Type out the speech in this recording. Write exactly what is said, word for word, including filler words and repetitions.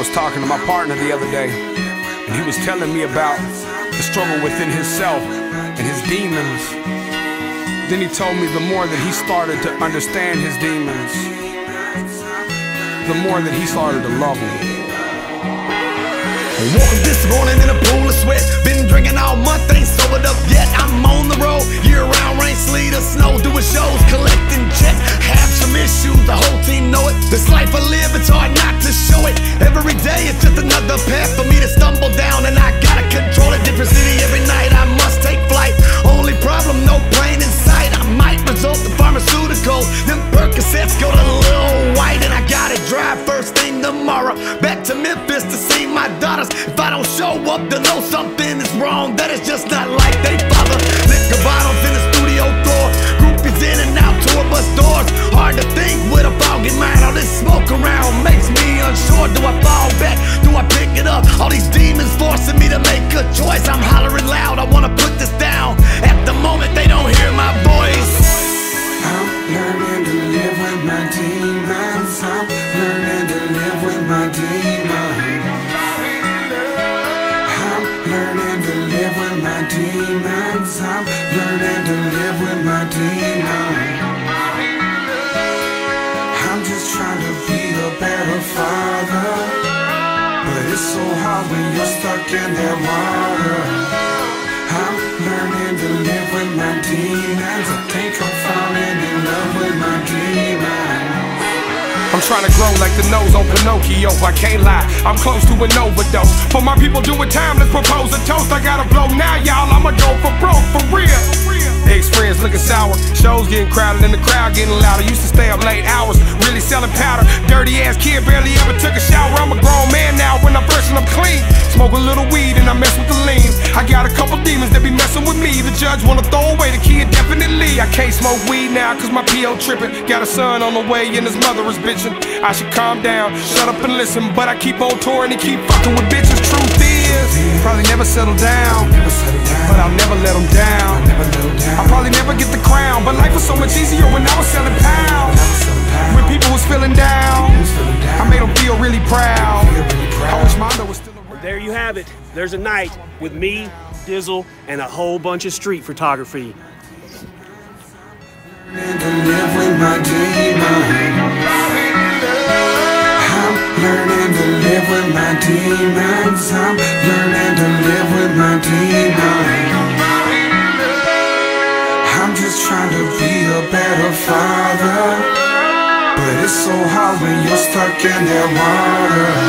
was talking to my partner the other day, and he was telling me about the struggle within himself and his demons. Then he told me the more that he started to understand his demons, the more that he started to love them. Woke up this morning in a pool of sweat. Been drinking all month, ain't sobered up yet. I'm on the road, year-round rain, sleet, or snow, doing shows, collecting checks. Have some issues, the whole team know it. This life I live, it's hard not to show it. Every day it's just another path for me to stumble down, and I gotta control a different city every night. I must take flight. Only problem, no plane in sight. I might result in pharmaceuticals. Them Percocets go to Lil White, and I gotta drive first thing tomorrow back to Memphis to see my daughters. If I don't show up, they'll know something is wrong, that is just not like they father. Liquor bottles in the studio floor, groupies in and out, tour bus doors. Hard to think with a foggy mind. All this smoke around makes me unsure. Do I fall back? Do I pick it up? All these demons forcing me to make a choice. I'm hollering loud, I wanna put this down. At the moment they don't hear my voice. I'm learning to live with my demons. I'm learning to live with my demons. Learning to live with my demons. I'm learning to live with my demons. I'm just trying to be a better father, but it's so hard when you're stuck in that water. I'm learning to live with my demons. I think I'm falling in love with my demons. I'm trying to grow like the nose on Pinocchio, I can't lie, I'm close to an overdose. For my people doing time, let's propose a toast. I gotta blow now, y'all, I'ma go for broke, for real. Experience looking sour, shows getting crowded and the crowd getting louder. Used to stay up late hours, really selling powder. Dirty ass kid, barely ever took a shower. I'm a grown man now, when I'm fresh and I'm clean. Smoke a little weed and I mess with the lean. I got a couple demons that be messing with me. The judge wanna throw away the kid, definitely. I can't smoke weed now cause my P O tripping. Got a son on the way and his mother is bitching. I should calm down, shut up and listen, but I keep on touring and keep fucking with bitches. Truth is, probably never settle down, but I'll never let them down. I'll probably never get the crown, but life was so much easier when I was selling pounds. When people was feeling down, I made them feel really proud. I wish Mondo was still around. There you have it. There's a night with me, Dizzle, and a whole bunch of street photography. Learning to live with my demons. I'm learning to live with my demons. I'm learning to live with my demons. I'm just trying to be a better father, but it's so hard when you're stuck in that water.